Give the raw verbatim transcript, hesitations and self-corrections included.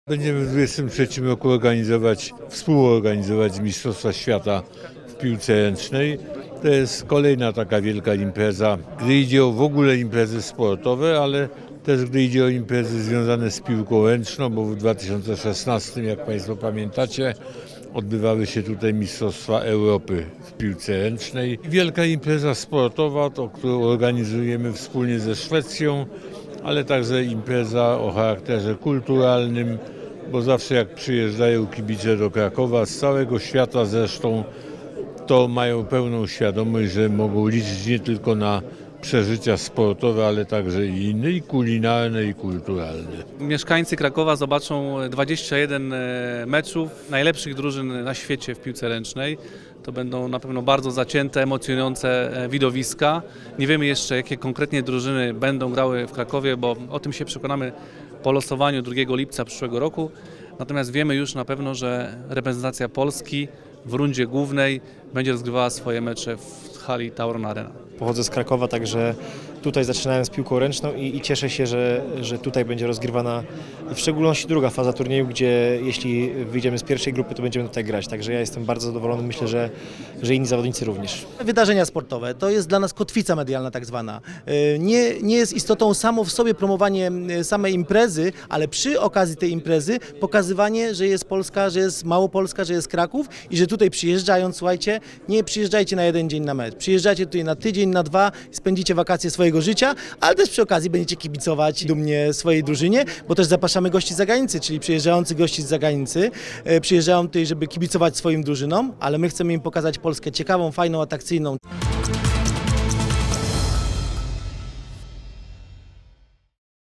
Będziemy w dwudziestym trzecim roku organizować, współorganizować Mistrzostwa Świata w piłce ręcznej. To jest kolejna taka wielka impreza, gdy idzie o w ogóle imprezy sportowe, ale też gdy idzie o imprezy związane z piłką ręczną, bo w dwa tysiące szesnastym, jak Państwo pamiętacie, odbywały się tutaj Mistrzostwa Europy w piłce ręcznej. Wielka impreza sportowa, to, którą organizujemy wspólnie ze Szwecją, ale także impreza o charakterze kulturalnym, bo zawsze jak przyjeżdżają kibice do Krakowa, z całego świata zresztą, to mają pełną świadomość, że mogą liczyć nie tylko na przeżycia sportowe, ale także i inne, i kulinarne, i kulturalne. Mieszkańcy Krakowa zobaczą dwadzieścia jeden meczów najlepszych drużyn na świecie w piłce ręcznej. To będą na pewno bardzo zacięte, emocjonujące widowiska. Nie wiemy jeszcze, jakie konkretnie drużyny będą grały w Krakowie, bo o tym się przekonamy po losowaniu drugiego lipca przyszłego roku. Natomiast wiemy już na pewno, że reprezentacja Polski w rundzie głównej będzie rozgrywała swoje mecze w hali Tauron Arena. Pochodzę z Krakowa, także tutaj zaczynałem z piłką ręczną i, i cieszę się, że, że tutaj będzie rozgrywana w szczególności druga faza turnieju, gdzie jeśli wyjdziemy z pierwszej grupy, to będziemy tutaj grać. Także ja jestem bardzo zadowolony, myślę, że, że inni zawodnicy również. Wydarzenia sportowe to jest dla nas kotwica medialna tak zwana. Nie, nie jest istotą samo w sobie promowanie samej imprezy, ale przy okazji tej imprezy pokazywanie, że jest Polska, że jest Małopolska, że jest Kraków i że tutaj przyjeżdżając, słuchajcie, nie przyjeżdżajcie na jeden dzień na mecz, przyjeżdżajcie tutaj na tydzień, na dwa, spędzicie wakacje swojego życia, ale też przy okazji będziecie kibicować dumnie swojej drużynie, bo też zapraszamy gości z zagranicy, czyli przyjeżdżający gości z zagranicy, przyjeżdżają tutaj, żeby kibicować swoim drużynom, ale my chcemy im pokazać Polskę ciekawą, fajną, atrakcyjną.